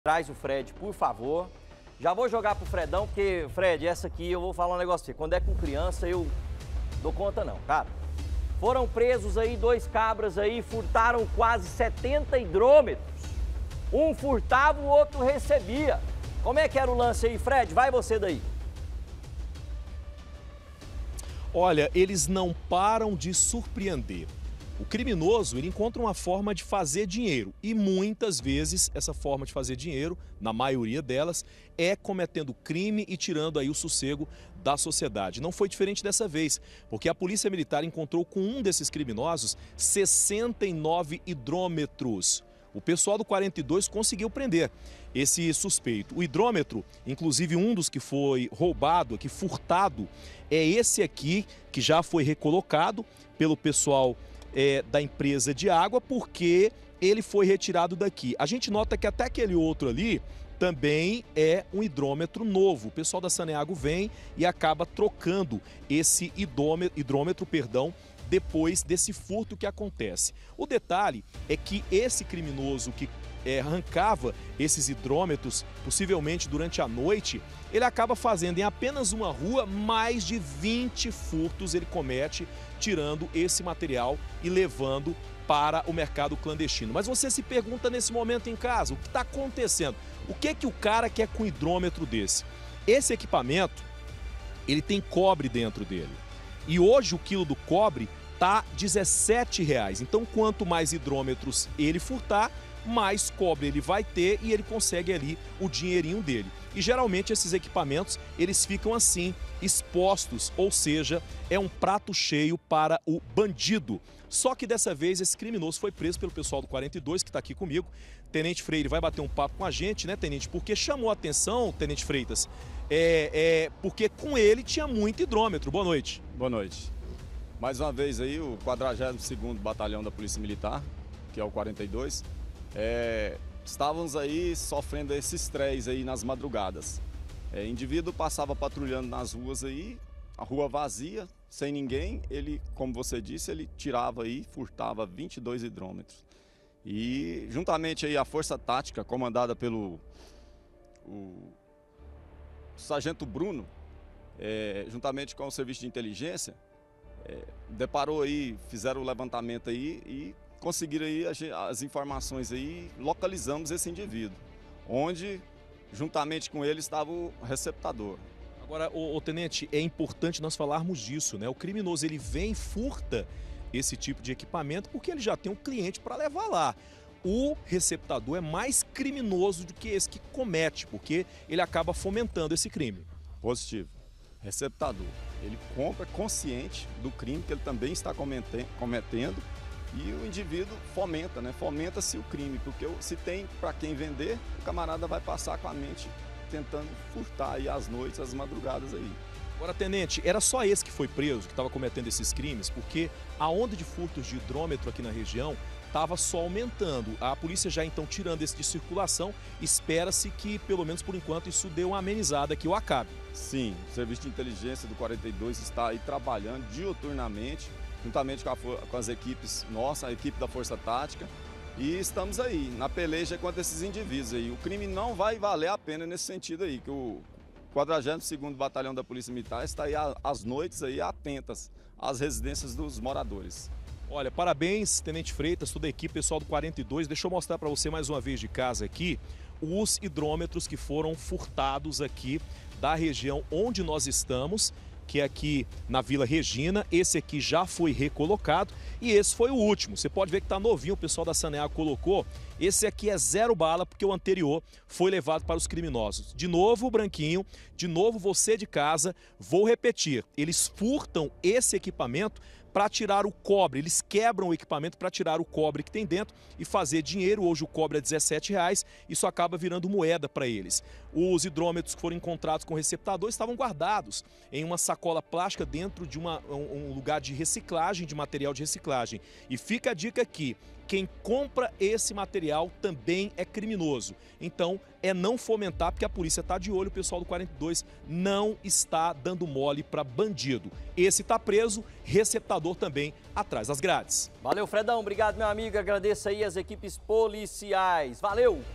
Traz o Fred, por favor. Já vou jogar pro Fredão, porque, Fred, essa aqui eu vou falar um negócio pra você. Quando é com criança, eu dou conta não, cara. Foram presos aí 2 cabras aí, furtaram quase 70 hidrômetros. Um furtava, o outro recebia. Como é que era o lance aí, Fred? Vai você daí. Olha, eles não param de surpreender. O criminoso, ele encontra uma forma de fazer dinheiro e muitas vezes essa forma de fazer dinheiro, na maioria delas, é cometendo crime e tirando aí o sossego da sociedade. Não foi diferente dessa vez, porque a Polícia Militar encontrou com um desses criminosos 69 hidrômetros. O pessoal do 42 conseguiu prender esse suspeito. O hidrômetro, inclusive um dos que foi roubado, aqui furtado, é esse aqui que já foi recolocado pelo pessoal da empresa de água, porque ele foi retirado daqui. A gente nota que até aquele outro ali também é um hidrômetro novo. O pessoal da Saneago vem e acaba trocando esse hidrômetro, depois desse furto que acontece. O detalhe é que esse criminoso que arrancava esses hidrômetros, possivelmente durante a noite, ele acaba fazendo em apenas uma rua mais de 20 furtos ele comete, tirando esse material e levando para o mercado clandestino. Mas você se pergunta nesse momento em casa, o que está acontecendo? O que o cara quer com um hidrômetro desse? Esse equipamento, ele tem cobre dentro dele. E hoje o quilo do cobre está R$17. Então, quanto mais hidrômetros ele furtar, mais cobre ele vai ter e ele consegue ali o dinheirinho dele. E geralmente esses equipamentos, eles ficam assim, expostos, ou seja, é um prato cheio para o bandido. Só que dessa vez esse criminoso foi preso pelo pessoal do 42, que está aqui comigo. Tenente Freire vai bater um papo com a gente, né, Tenente? Porque chamou a atenção, Tenente Freitas, porque com ele tinha muito hidrômetro. Boa noite. Boa noite. Mais uma vez aí o 42º Batalhão da Polícia Militar, que é o 42, estávamos aí sofrendo esse estresse aí nas madrugadas. Indivíduo passava patrulhando nas ruas aí, a rua vazia, sem ninguém, ele, como você disse, ele tirava aí, furtava 22 hidrômetros. E juntamente aí a Força Tática, comandada pelo Sargento Bruno, juntamente com o Serviço de Inteligência, deparou aí, fizeram o levantamento aí e conseguiram aí as informações aí, localizamos esse indivíduo, onde juntamente com ele estava o receptador. Agora, Tenente, é importante nós falarmos disso, né? O criminoso, ele vem e furta esse tipo de equipamento porque ele já tem um cliente para levar lá. O receptador é mais criminoso do que esse que comete, porque ele acaba fomentando esse crime. Positivo. Receptador, ele compra consciente do crime que ele também está cometendo e o indivíduo fomenta, né? Fomenta-se o crime, porque se tem para quem vender, o camarada vai passar com a mente tentando furtar aí às noites, às madrugadas aí. Agora, Tenente, era só esse que foi preso, que estava cometendo esses crimes, porque a onda de furtos de hidrômetro aqui na região estava só aumentando. A polícia já então tirando esse de circulação, espera-se que, pelo menos por enquanto, isso dê uma amenizada que o acabe. Sim, o Serviço de Inteligência do 42 está aí trabalhando diuturnamente, juntamente com as equipes nossa, a equipe da Força Tática, e estamos aí na peleja contra esses indivíduos aí. O crime não vai valer a pena nesse sentido aí, que o 42º Batalhão da Polícia Militar está aí às noites aí atentas às residências dos moradores. Olha, parabéns, Tenente Freitas, toda a equipe, pessoal do 42. Deixa eu mostrar para você mais uma vez de casa aqui os hidrômetros que foram furtados aqui da região onde nós estamos, que é aqui na Vila Regina. Esse aqui já foi recolocado e esse foi o último. Você pode ver que está novinho, o pessoal da Saneago colocou. Esse aqui é 0 bala, porque o anterior foi levado para os criminosos. De novo, Branquinho, de novo você de casa, vou repetir, eles furtam esse equipamento para tirar o cobre, eles quebram o equipamento para tirar o cobre que tem dentro e fazer dinheiro. Hoje o cobre é R$17, isso acaba virando moeda para eles. Os hidrômetros que foram encontrados com receptador estavam guardados em uma sacola plástica dentro de um lugar de reciclagem, de material de reciclagem. E fica a dica aqui, quem compra esse material também é criminoso. Então, é não fomentar, porque a polícia está de olho, o pessoal do 42 não está dando mole para bandido. Esse está preso, receptador também atrás das grades. Valeu, Fredão. Obrigado, meu amigo. Agradeço aí as equipes policiais. Valeu!